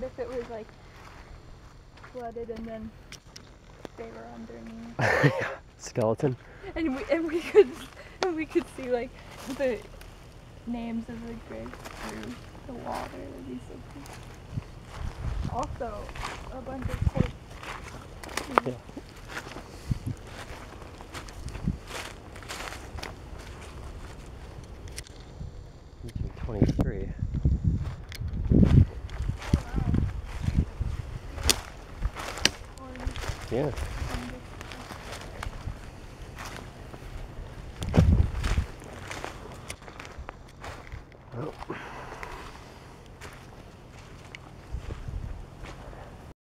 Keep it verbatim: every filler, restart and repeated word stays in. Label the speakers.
Speaker 1: what if it was like flooded and then they were underneath?
Speaker 2: Yeah, skeleton.
Speaker 1: And we and we could and we could see like the names of the graves through the water. That'd be so cool. Also, a bunch of corpses.
Speaker 2: Yeah. nineteen twenty-three. Yeah. Oh.